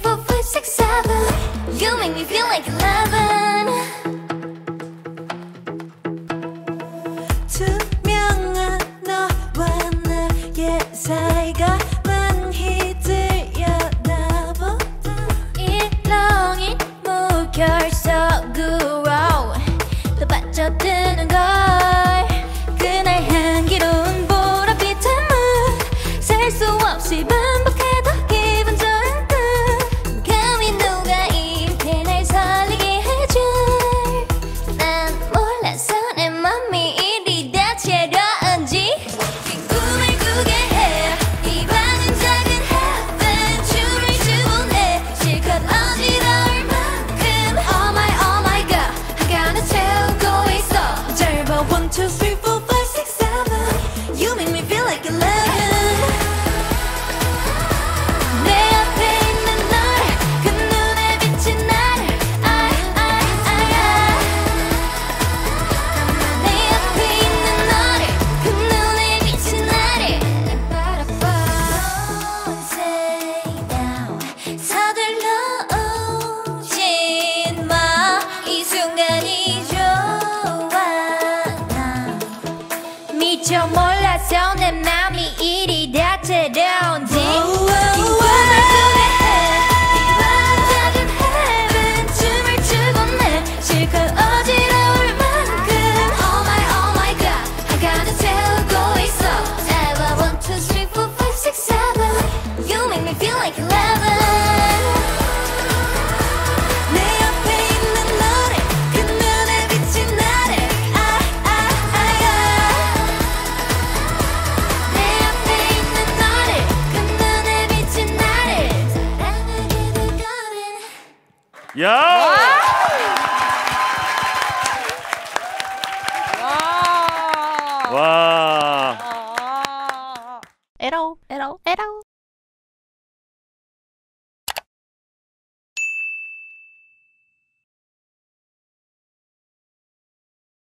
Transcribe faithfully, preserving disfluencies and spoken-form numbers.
four, five, six, seven. You make me feel like eleven. 투명한 너와 나의 사이가 많이 들여다보다 일렁이 무결석으로 또 빠져드는 걸. 그날 향기로운 보랏빛의 문 셀 수 없이 반복해도 기분 좋은 꿈. 감히 누가 이렇게 날 설레게 해줄. 난 몰라서 내 맘이 이리 다채로운지 긴 꿈을 꾸게 해. 이 방은 작은 heaven. 춤을 추곤 해. 실컷 어지러울 만큼. Oh my oh my god 한가운데 채우고 있어. 잘 봐 one two three four five six seven. You make me feel like eleven. 내 앞에 있는 너를 그 눈에 비친 나를 I I I I. 내 앞에 있는 너를 그 눈에 비친 나를 Don't say down. 서둘러 오진 마. 이 순간이 좋아. 난 미처 몰라서 내 맘이 이리 다채로운지. 실컷 어지러울 만큼. Oh my oh my god 한가운데 채우고 있어. 잘 봐 one two three four five six seven. You make me feel like eleven. 내 앞에 있는 너를 그 눈에 비친 나를 I I I I. 내 앞에 있는 너를 그 눈에 비친 나를 사랑하게 될 거는. 야! 와. 에라오 에라오 에라오